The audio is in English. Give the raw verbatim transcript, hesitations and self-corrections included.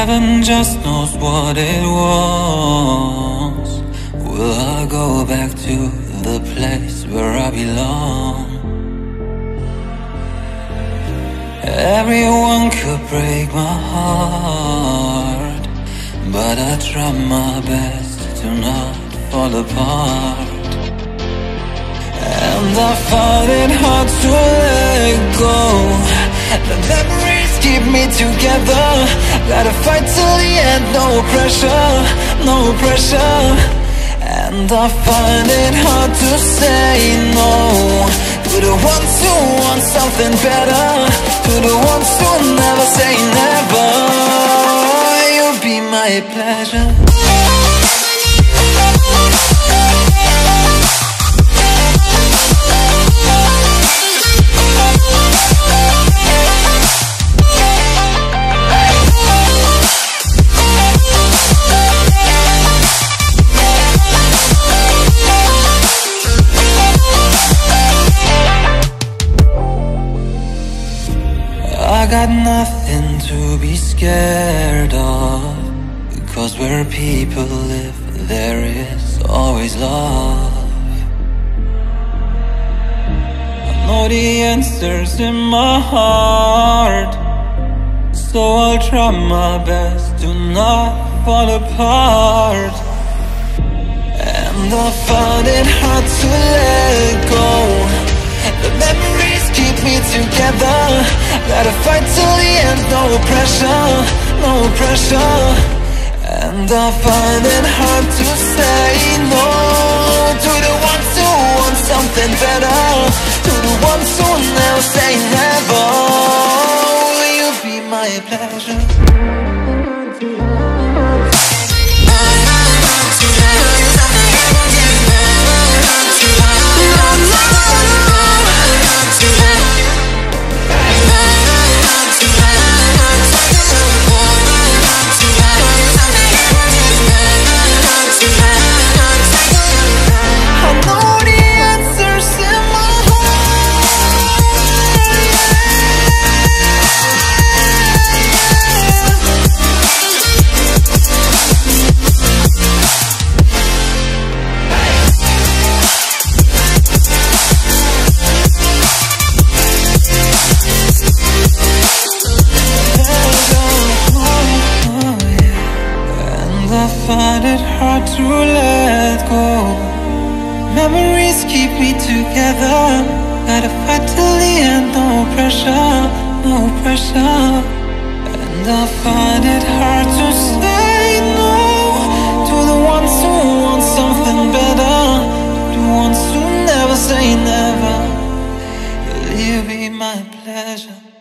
Heaven just knows what it was. Will I go back to the place where I belong? Everyone could break my heart, but I try my best to not fall apart. And I find it hard to let go. The memories keep me together. Gotta fight till the end, no pressure, no pressure. And I find it hard to say no to the ones who want something better, to the ones who never say never. You'll be my pleasure. I got nothing to be scared of, because where people live, there is always love. I know the answers in my heart, so I'll try my best to not fall apart. And I find it hard to let go. The memories keep me together. Gotta fight till the end, no pressure, no pressure. And I find it hard to say no to the ones who want something better, to the ones who never say never. Will you be my pleasure? I find it hard to let go. Memories keep me together. Gotta fight till the end, no pressure, no pressure. And I find it hard to say no to the ones who want something better, to the ones who never say never. Will you be my pleasure?